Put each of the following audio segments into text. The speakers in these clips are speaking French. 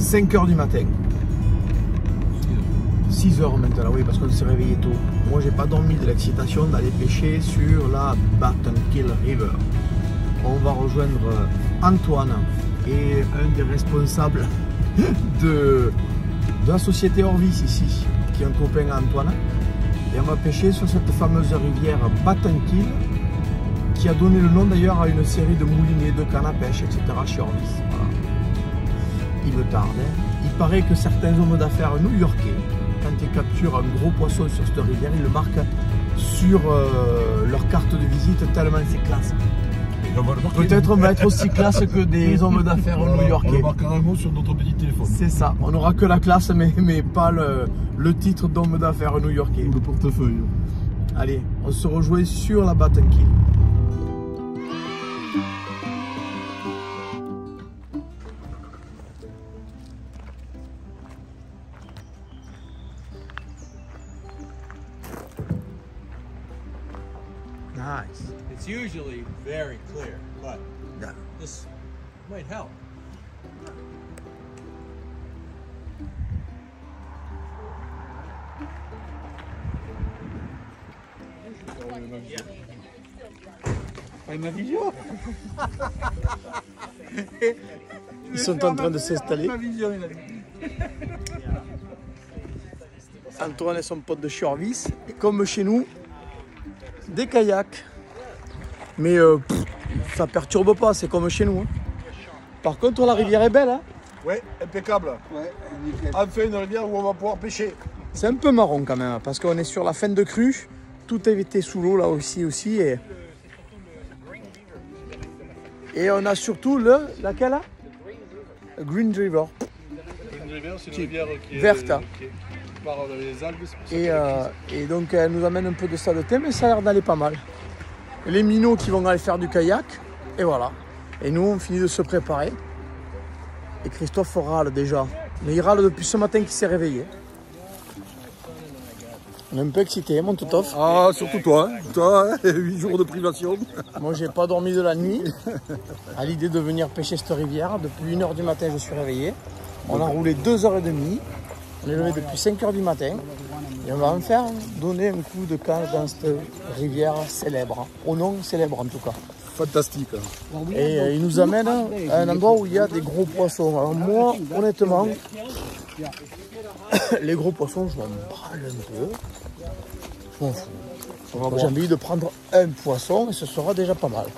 5 h du matin. 6 h maintenant, oui, parce qu'on s'est réveillé tôt. Moi, j'ai pas dormi de l'excitation d'aller pêcher sur la Battenkill River. On va rejoindre Antoine et un des responsables de la société Orvis ici, qui est un copain à Antoine. Et on va pêcher sur cette fameuse rivière Battenkill, qui a donné le nom d'ailleurs à une série de moulinets de canne à pêche, etc. chez Orvis. Voilà. Il me tarde. Hein. Il paraît que certains hommes d'affaires new-yorkais, quand ils capturent un gros poisson sur cette rivière, ils le marquent sur leur carte de visite tellement c'est classe. Peut-être on va être aussi classe que des hommes d'affaires new-yorkais. On le marquera un mot sur notre petit téléphone. C'est ça, on n'aura que la classe mais pas le titre d'homme d'affaires new-yorkais. Ou le portefeuille. Allez, on se rejoint sur la Battenkill. Nice. It's usually very clear, but this might help. Ma vision. Ils sont en train de s'installer. Antoine et son pote de chez Orvis. Et comme chez nous, des kayaks. Mais ça perturbe pas, c'est comme chez nous. Hein. Par contre, la rivière est belle. Hein. Ouais, impeccable. Ouais, enfin, une rivière où on va pouvoir pêcher. C'est un peu marron quand même, parce qu'on est sur la fin de crue. Tout a été sous l'eau là aussi. Et on a surtout laquelle là? Green River. Green River, c'est une rivière qui est verte. Qui part les algues. Et donc elle nous amène un peu de saleté, mais ça a l'air d'aller pas mal. Et les minots qui vont aller faire du kayak, et voilà. Et nous on finit de se préparer. Et Christophe râle déjà. Mais il râle depuis ce matin qu'il s'est réveillé. On est un peu excité, mon Totof. Ah, surtout toi, hein. Toi, 8 jours de privation. Moi, j'ai pas dormi de la nuit à l'idée de venir pêcher cette rivière. Depuis 1 h du matin, je suis réveillé. On a roulé 2 h 30. On est levé depuis 5 h du matin. Et on va en faire donner un coup de canne dans cette rivière célèbre. Au nom célèbre, en tout cas. Fantastique. Et il nous amène à un endroit où il y a des gros poissons. Alors moi, honnêtement, les gros poissons, je m'en branle un peu. Je m'en fous. J'ai envie de prendre un poisson et ce sera déjà pas mal.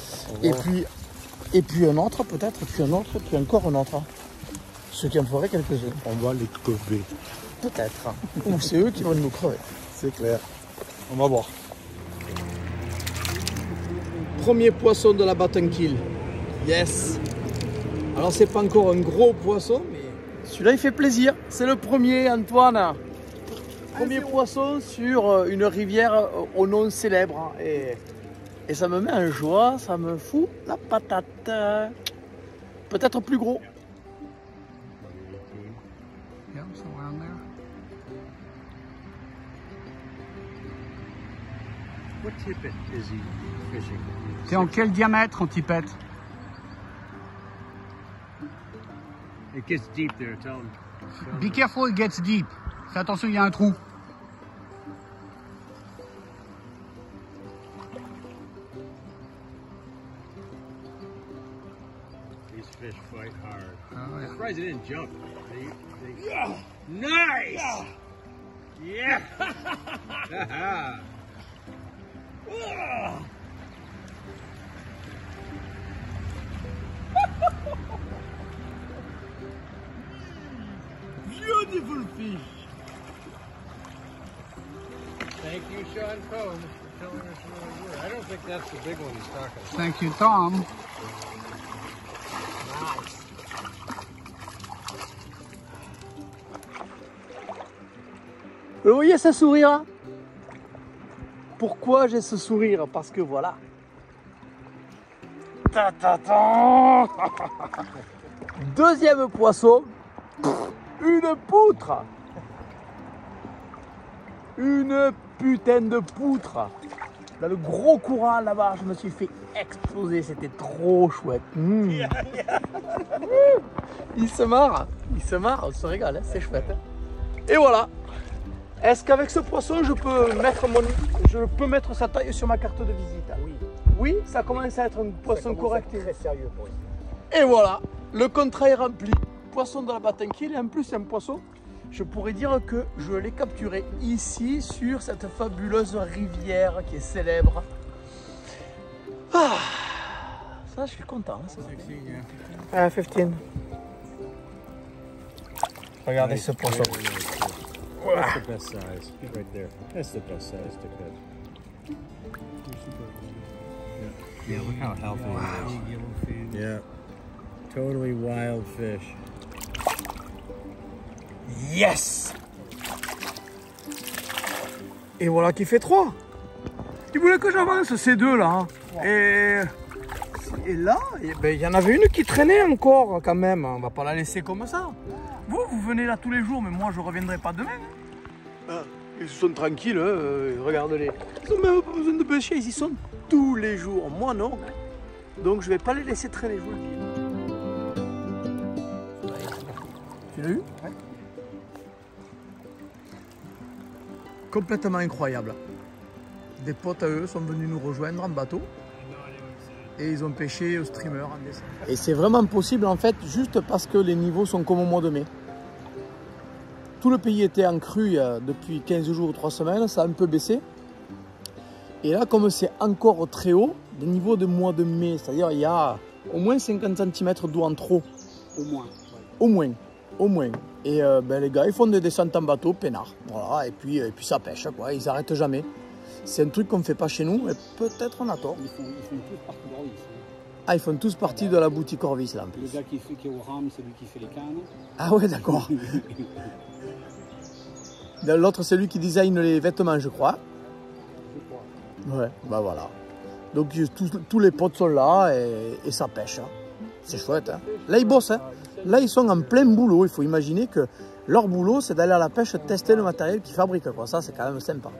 Et puis un autre peut-être, puis un autre, puis encore un autre. Ce qui en ferait quelques-uns. On va les crever. Peut-être. Ou c'est eux qui vont nous crever. C'est clair. On va voir. Premier poisson de la Battenkill. Yes. Alors c'est pas encore un gros poisson, mais celui-là il fait plaisir. C'est le premier, Antoine. Premier poisson sur une rivière au nom célèbre. Et ça me met en joie, ça me fout la patate. Peut-être plus gros. What tippet is he fishing? C'est en quel diamètre en tipette? It gets deep there, tell him. Be careful, it gets deep. Fais attention, il y a un trou. These fish fight hard. Oh, yeah. I'm surprised they didn't jump. Yeah. Nice! Yeah! Beautiful fish. Thank you, Sean Combs, for telling us really good. I don't think that's the big one he's talking about. Thank you, Tom. Vous voyez ce sourire? Pourquoi j'ai ce sourire? Parce que voilà. Ta-ta-ta. Deuxième poisson. Une poutre. Une putain de poutre. Dans le gros courant là-bas, je me suis fait exploser. C'était trop chouette. Il se marre. Il se marre, on se régale, hein, c'est chouette. Hein. Et voilà. Est-ce qu'avec ce poisson, je peux mettre sa taille sur ma carte de visite? Oui. Oui, ça commence à être un poisson correct. Très sérieux pour ici. Et voilà, le contrat est rempli. Poisson de la Battenkill, et en plus c'est un poisson, je pourrais dire que je l'ai capturé ici sur cette fabuleuse rivière qui est célèbre. Ah, ça je suis content. Hein, 16, yeah. Ah, 15. Regardez ce poisson. That's the best size, right there. That's the best size to catch. Yeah, look how healthy it is. Yeah, totally wild fish. Yes! Et voilà qui fait 3. Il voulait que j'avance ces deux là. Hein. Et là, il y en avait une qui traînait encore quand même. On va pas la laisser comme ça. Vous venez là tous les jours, mais moi je reviendrai pas demain. Ah, ils sont tranquilles, hein, regardez-les. Ils n'ont même pas besoin de pêcher, ils y sont tous les jours. Moi non. Donc je vais pas les laisser traîner, je vous le dis. Tu l'as eu? Ouais. Complètement incroyable. Des potes à eux sont venus nous rejoindre en bateau. Et ils ont pêché au streamer en décembre. Et c'est vraiment possible en fait, juste parce que les niveaux sont comme au mois de mai. Tout le pays était en crue depuis 15 jours ou 3 semaines, ça a un peu baissé. Et là, comme c'est encore très haut, des niveaux de mois de mai, c'est-à-dire il y a au moins 50 cm d'eau en trop. Au moins. Au moins. Au moins. Et les gars, ils font des descentes en bateau, peinard. Voilà, et puis ça pêche, quoi. Ils n'arrêtent jamais. C'est un truc qu'on ne fait pas chez nous, et peut-être on a tort. Ils font tous partie d'Orvis. Ah, ils font tous partie de la boutique Orvis, là, en plus. Le gars qui est au ram, c'est lui qui fait les cannes. Ah ouais, d'accord. L'autre, c'est lui qui design les vêtements, je crois. Ouais, bah voilà. Donc tous les potes sont là et ça pêche. Hein. C'est chouette. Hein. Là, ils bossent. Hein. Là, ils sont en plein boulot. Il faut imaginer que leur boulot, c'est d'aller à la pêche tester le matériel qu'ils fabriquent. Quoi. Ça, c'est quand même sympa.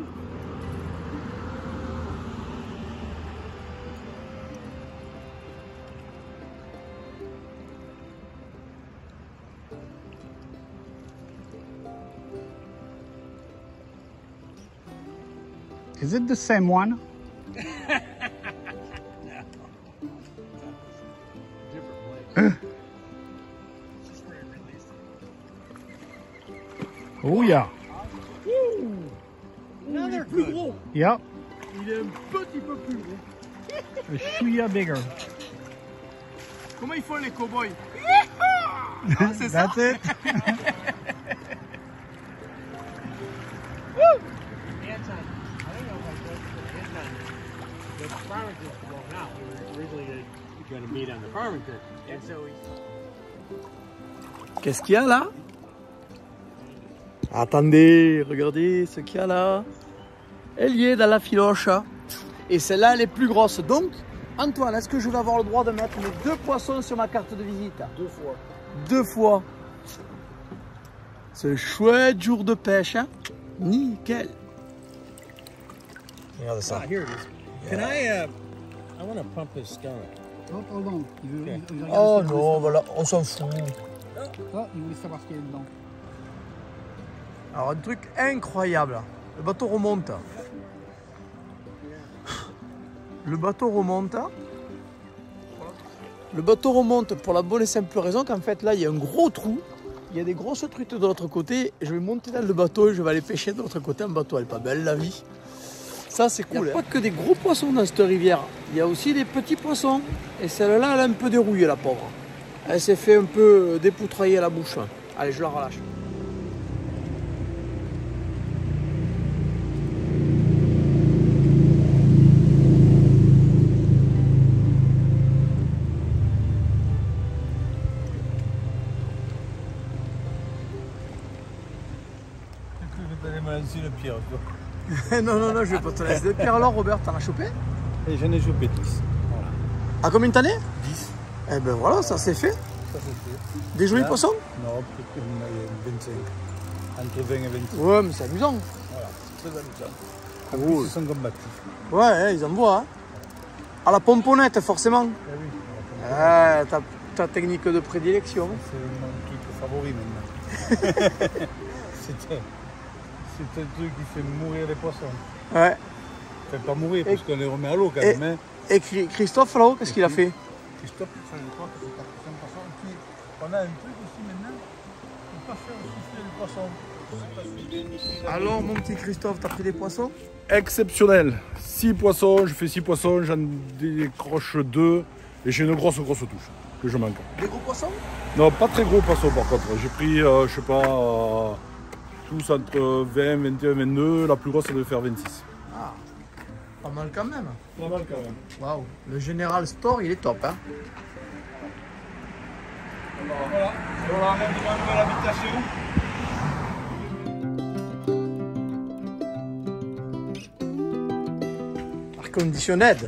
Is it the same one? Oh yeah. Il est plus gros. Yep. Il est un petit peu plus gros. A chouïa bigger. Comment ils font les cow-boys? Ah, c'est ça. That's it. Qu'est-ce qu'il y a là? Attendez, regardez ce qu'il y a là. Elle y est dans la filoche. Et celle-là, elle est plus grosse. Donc, Antoine, est-ce que je vais avoir le droit de mettre mes 2 poissons sur ma carte de visite? 2 fois. 2 fois. Ce chouette jour de pêche. Hein? Nickel. Regarde ça. Ah, here it is. Can I want to pump his stomach. Oh, pardon. Il veut regarder Oh ce qu'il non, veut voilà, on s'en fout. savoir. Il voulait savoir ce qu'il y a dedans. Alors un truc incroyable, le bateau remonte. Le bateau remonte. Le bateau remonte pour la bonne et simple raison qu'en fait là il y a un gros trou. Il y a des grosses truites de l'autre côté. Je vais monter dans le bateau et je vais aller pêcher de l'autre côté en bateau. Elle est pas belle la vie. Ça c'est cool. Il n'y a pas que des gros poissons dans cette rivière. Il y a aussi des petits poissons. Et celle-là elle a un peu dérouillé la pauvre. Elle s'est fait un peu dépoutrailler la bouche. Allez, je la relâche. Le pire, non, non, non, je vais pas te laisser. Pierre, alors, Robert, t'en as chopé? Et j'en ai chopé 10. Voilà. À combien t'en es? 10. Eh ben voilà, ça c'est fait. Ça c'est fait. Des jolis poissons? Non, peut-être une 25. Entre 20 et 25. Ouais, mais c'est amusant. Voilà, c'est très amusant. En Cool. plus, ils sont combatifs. Ouais, ils en voient. Hein. À la pomponnette, forcément. Ah oui. ta technique de prédilection. C'est mon truc favori maintenant. C'est un truc qui fait mourir les poissons. Ouais. Fait pas mourir parce qu'on les remet à l'eau quand même. Hein. Et Christophe là-haut, qu'est-ce qu'il a fait? Christophe, ça je crois que c'est 400 poissons. Et puis on a un truc aussi maintenant. On peut faire souffler les poissons. Alors mon petit Christophe, t'as pris des poissons? Exceptionnel. 6 poissons, je fais 6 poissons, j'en décroche 2 et j'ai une grosse touche que je manque. Des gros poissons? Non, pas très gros poissons par contre. J'ai pris, je sais pas, tous entre 20, 21, 22. La plus grosse, ça devait faire 26. Ah, pas mal quand même. Pas mal quand même. Waouh, le General Store, il est top, hein. Voilà, voilà, même de ma nouvelle habitation. Conditioned.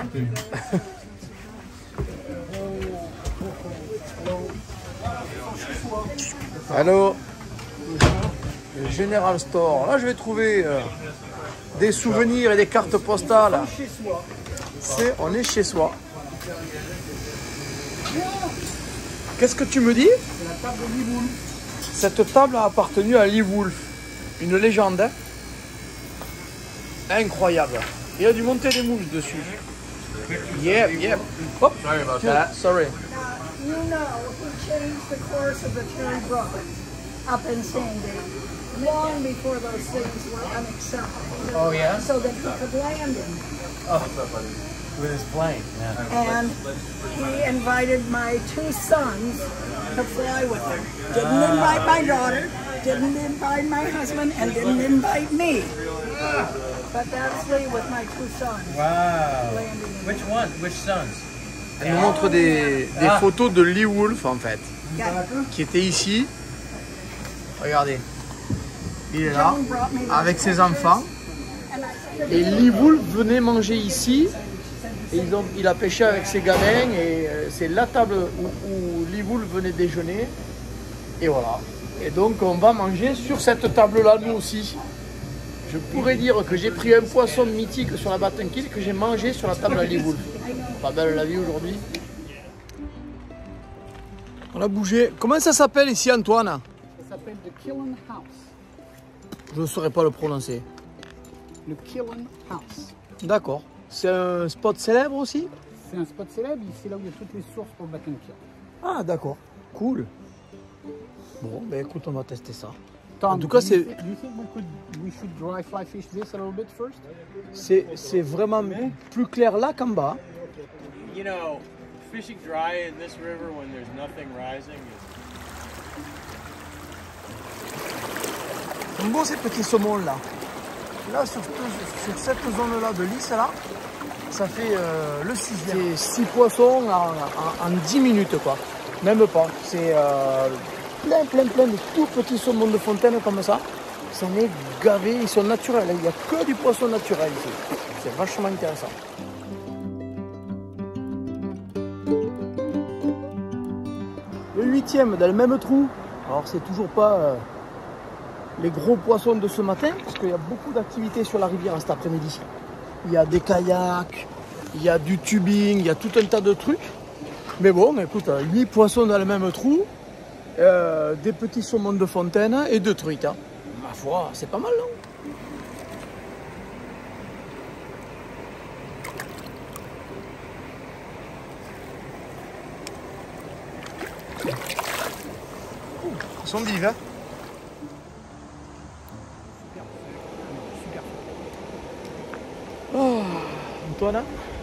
Allô, le General Store. Là, je vais trouver des souvenirs et des cartes postales. On est chez soi. Qu'est-ce que tu me dis? C'est la table de Lee Wolf. Cette table a appartenu à Lee Wolf, une légende. Hein, incroyable. Il a dû monter des mouches dessus. Yep. Hop. Sorry about that. Sorry. You know, he changed the course of the Terry Brook up in Sandy long before those things were unacceptable. Oh yeah? So that he could land in. With his plane. Yeah. And he invited my 2 sons to fly with him. Didn't invite my daughter, didn't invite my husband, and didn't invite me. But that's me with my 2 sons. Wow. Landing in. Which one? Which sons? Elle nous montre des photos de Lee Wolf en fait, qui était ici. Regardez, il est là Joan brought me those avec ses pictures, enfants. and I said, Et Lee Wolf venait manger ici. Et il a pêché avec ses gamins et c'est la table où Lee Wolf venait déjeuner. Et voilà. Et donc on va manger sur cette table-là nous aussi. Je pourrais dire que j'ai pris un poisson mythique sur la Battenkill que j'ai mangé sur la table à Lee Wolf. Pas belle la vie aujourd'hui. On a bougé. Comment ça s'appelle ici, Antoine? Ça s'appelle The Killen House. Je ne saurais pas le prononcer. Le Killen House. D'accord. C'est un spot célèbre aussi? C'est un spot célèbre, c'est là où il y a toutes les sources pour le Battenkill. Ah d'accord. Cool. Bon, ben écoute, on va tester ça. Tom, En tout cas, do c'est... you think we should dry fly fish this a little bit first? C'est vraiment plus clair là qu'en bas. You know, fishing dry in this river when there's nothing rising is... Bon, ces petits saumons là. Là, sur cette zone-là de lisse là, ça fait le 6e. C'est 6 poissons en 10 minutes quoi. Même pas. C'est plein de tout petits saumons de fontaine comme ça. Ça en est gavé, ils sont naturels. Il n'y a que du poisson naturel ici. C'est vachement intéressant. Le 8e dans le même trou. Alors c'est toujours pas les gros poissons de ce matin, parce qu'il y a beaucoup d'activités sur la rivière cet après-midi. Il y a des kayaks, il y a du tubing, il y a tout un tas de trucs. Mais bon, écoute, 8 poissons dans le même trou, des petits saumons de fontaine et 2 truites. Hein. Ma foi, c'est pas mal, non? Ils sont vifs, hein? Oh, Antoine,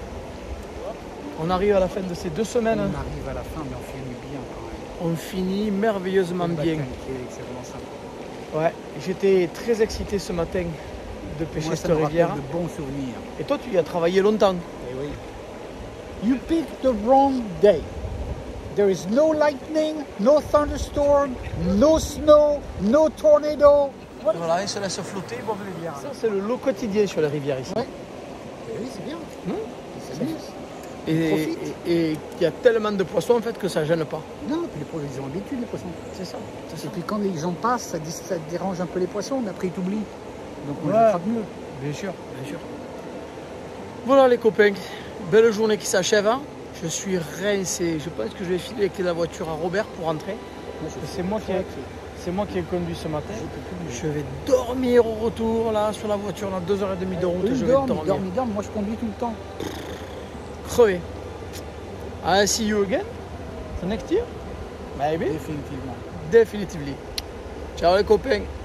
on arrive à la fin de ces 2 semaines. On arrive à la fin, mais on finit bien quand même. On finit merveilleusement Le bien. Battenkill, c'est vraiment sympa. Ouais, j'étais très excité ce matin de pêcher Moi, cette ça me rivière. rappelle de bons souvenirs. Et toi, tu y as travaillé longtemps. Eh oui. You picked the wrong day. There is no lightning, no thunderstorm, no snow, no tornado. Voilà, ils se laissent flotter, ils boivent les bières. Ça, c'est le lot quotidien sur les rivières ici. Ouais. Eh oui, c'est bien. C'est bien. Et il y a tellement de poissons en fait que ça gêne pas. Non, puis les poissons, ils ont l'habitude, les poissons. C'est ça. Et puis quand les gens passent, ça dérange un peu les poissons, mais après ils t'oublient. Donc on Ouais. les attrape mieux. Bien sûr, bien sûr. Voilà les copains, belle journée qui s'achève. Hein. Je suis rincé. Je pense que je vais filer les clés de la voiture à Robert pour rentrer. C'est moi qui ai conduit ce matin. Je vais dormir au retour là sur la voiture. On a 2h30 de route. Je vais dormir. Moi, je conduis tout le temps. Crevé. I see you again. The next year? Maybe. Définitivement. Definitively. Ciao les copains.